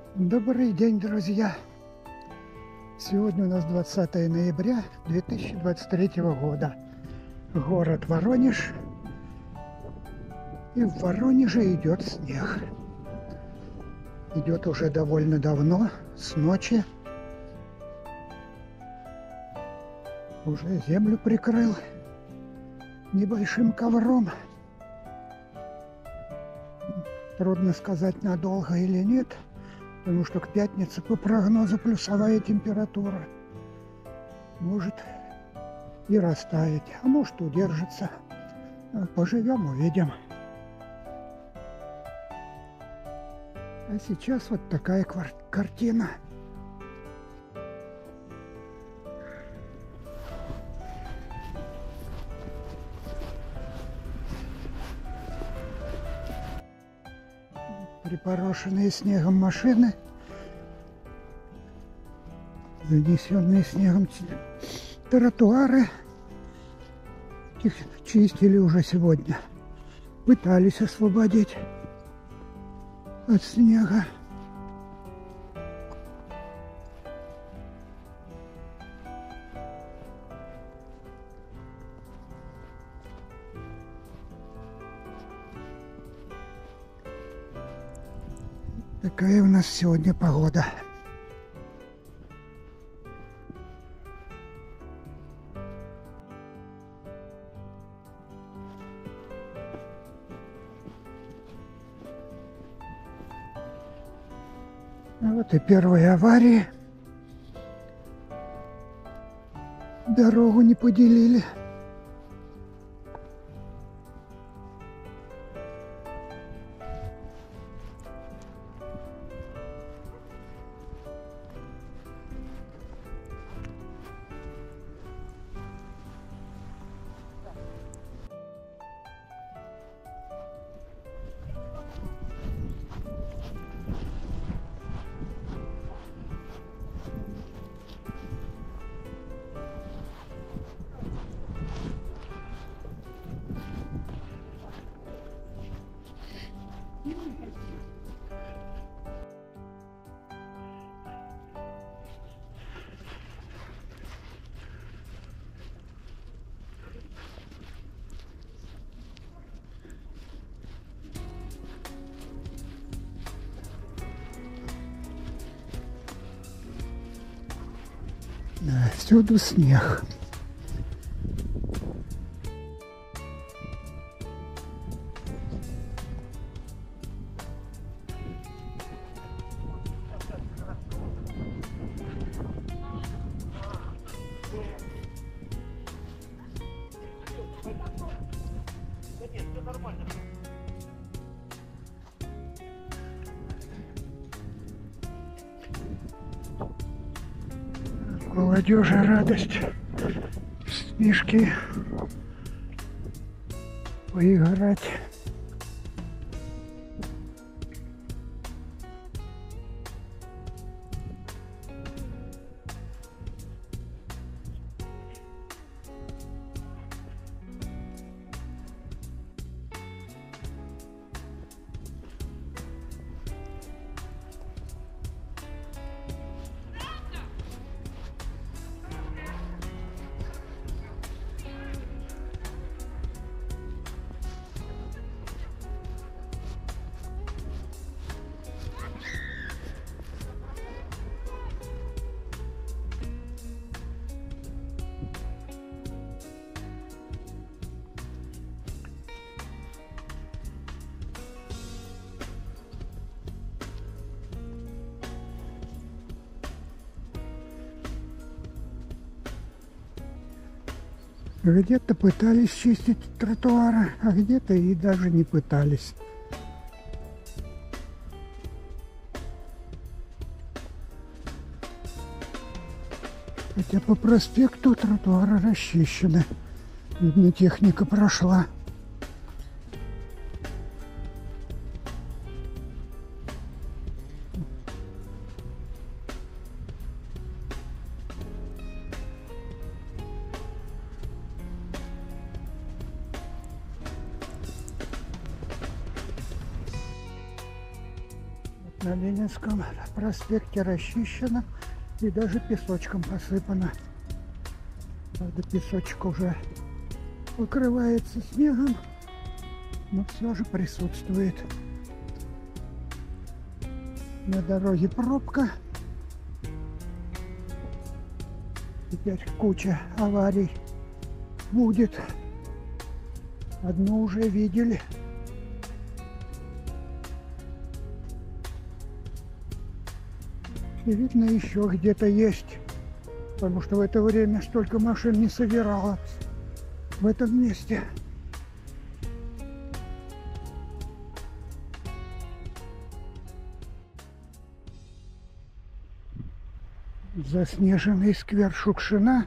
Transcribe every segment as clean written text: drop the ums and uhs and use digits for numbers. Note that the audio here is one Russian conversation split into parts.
Добрый день, друзья! Сегодня у нас 20 ноября 2023 года. Город Воронеж. И в Воронеже идет снег. Идет уже довольно давно, с ночи. Уже землю прикрыл небольшим ковром. Трудно сказать, надолго или нет. Потому что к пятнице по прогнозу плюсовая температура. Может и растаять, а может удержится. Поживем, увидим. А сейчас вот такая картина. Припорошенные снегом машины, занесенные снегом тротуары. Их чистили уже сегодня. Пытались освободить от снега. Такая у нас сегодня погода. А вот и первые аварии. Дорогу не поделили. Да, всюду снег. Молодежи радость, снежки поиграть. Где-то пытались чистить тротуары, а где-то и даже не пытались. Хотя по проспекту тротуары расчищены. Видно, техника прошла. На Ленинском проспекте расчищено и даже песочком посыпано. Правда, песочек уже покрывается снегом, но все же присутствует. На дороге пробка. Теперь куча аварий будет. Одну уже видели. И видно, еще где-то есть. Потому что в это время столько машин не собиралось в этом месте. Заснеженный сквер Шукшина.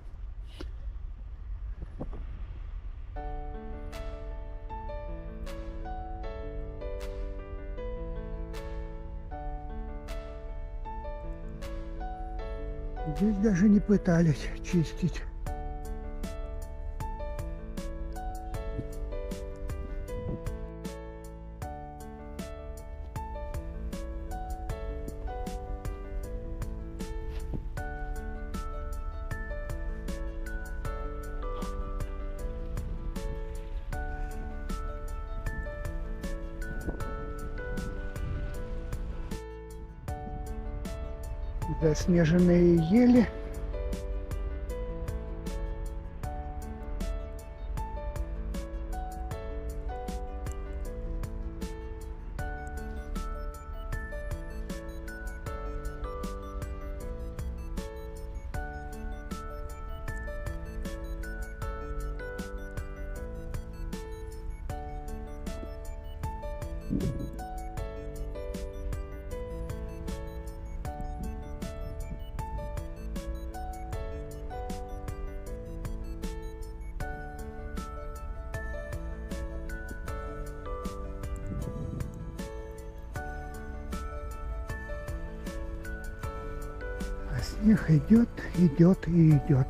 Здесь даже не пытались чистить. Заснеженные ели. Снег идет, идет и идет.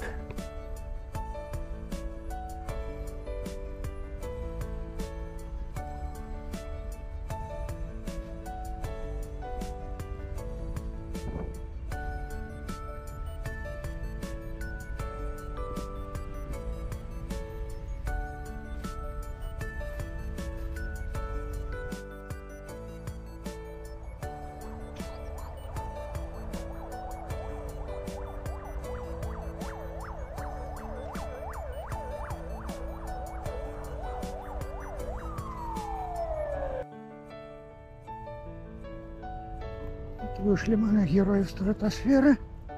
Вышли мы на Героев Стратосферы.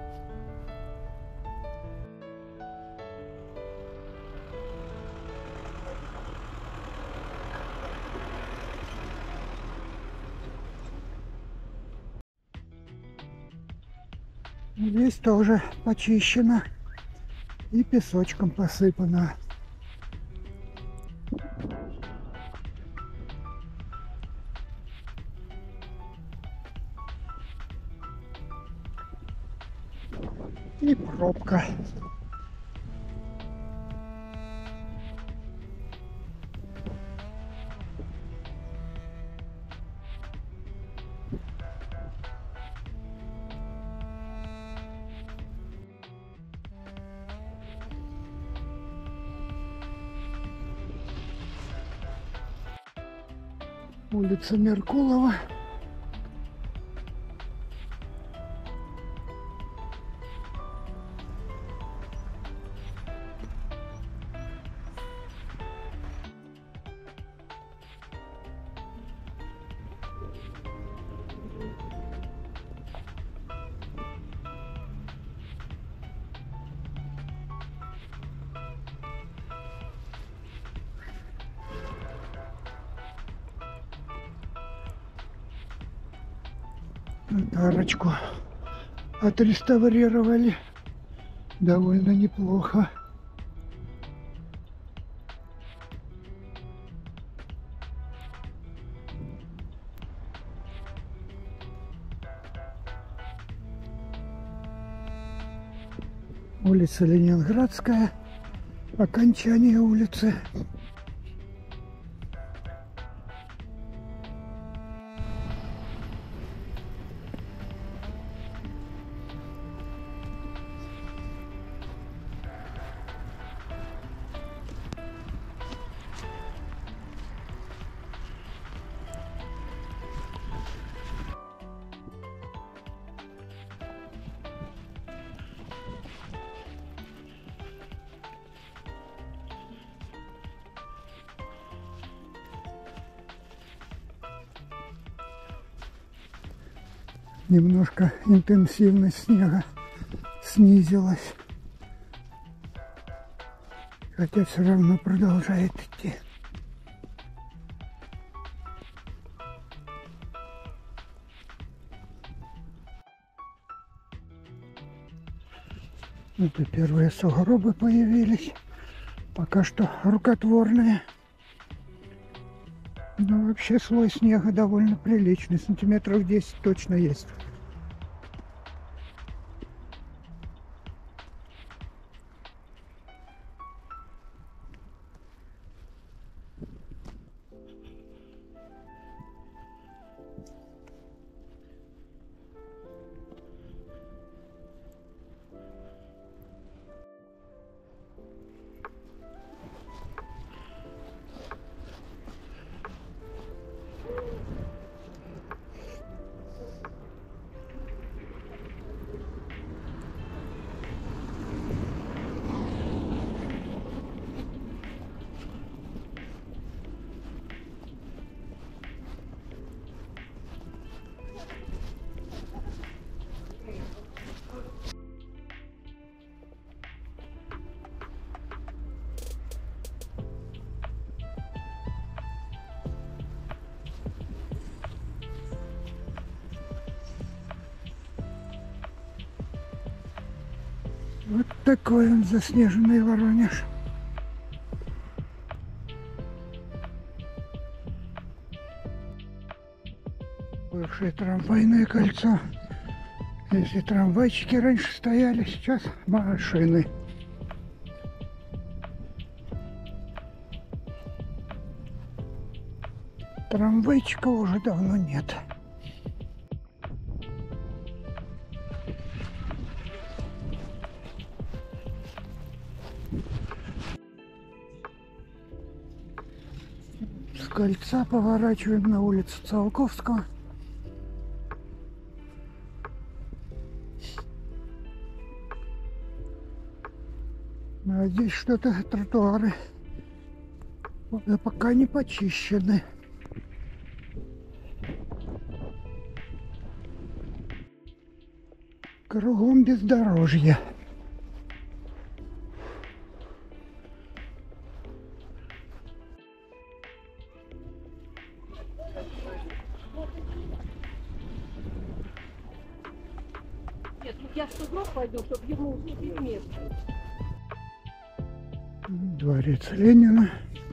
Здесь тоже почищено и песочком посыпано. И пробка. Улица Меркулова. Арочку отреставрировали довольно неплохо. Улица Ленинградская, окончание улицы. Немножко интенсивность снега снизилась. Хотя все равно продолжает идти. Вот и первые сугробы появились. Пока что рукотворные. Но вообще слой снега довольно приличный. Сантиметров 10 точно есть. Вот такой он заснеженный Воронеж. Бывшее трамвайное кольцо. Если трамвайчики раньше стояли, сейчас машины. Трамвайчиков уже давно нет. С кольца поворачиваем на улицу Циолковского. А здесь что-то тротуары пока не почищены. Кругом бездорожье. Нет, ну я что вновь пойду, чтобы ему уступить место. Дворец Ленина.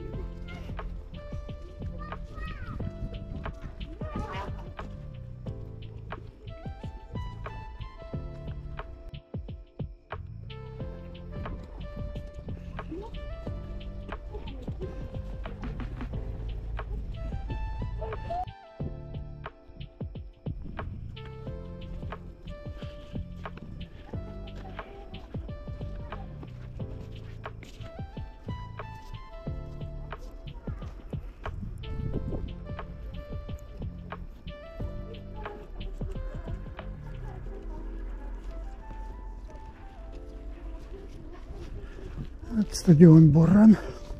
Это стадион Буран.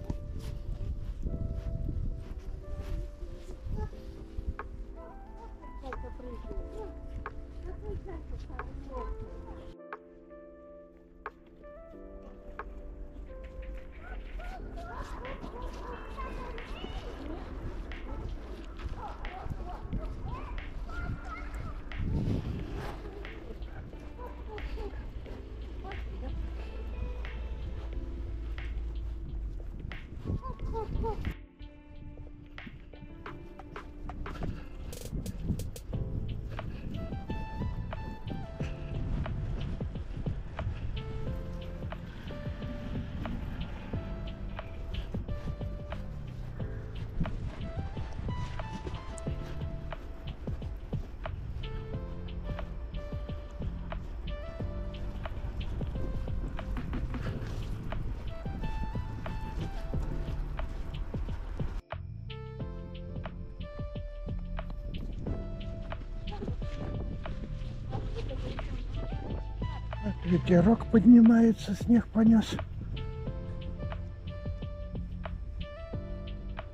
Ветерок поднимается, снег понес.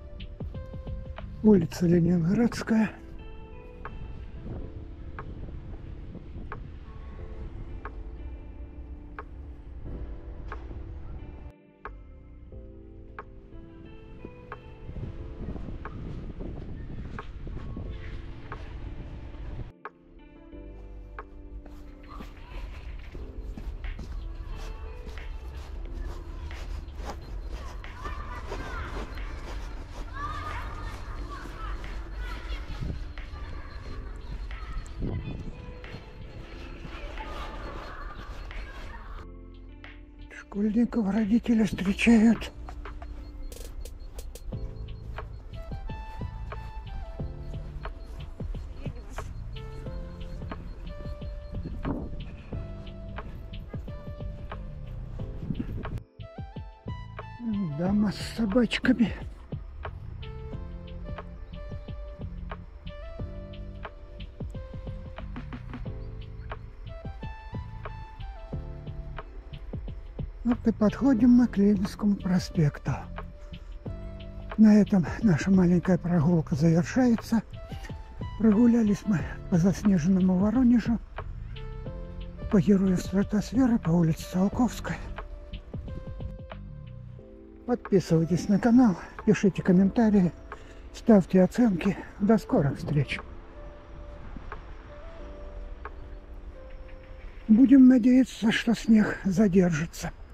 Улица Ленинградская. Школьников родители встречают. Дама с собачками. Вот и подходим мы к Ленинскому проспекту. На этом наша маленькая прогулка завершается. Прогулялись мы по заснеженному Воронежу, по Герою Стратосферы, по улице Циолковской. Подписывайтесь на канал, пишите комментарии, ставьте оценки. До скорых встреч! Будем надеяться, что снег задержится.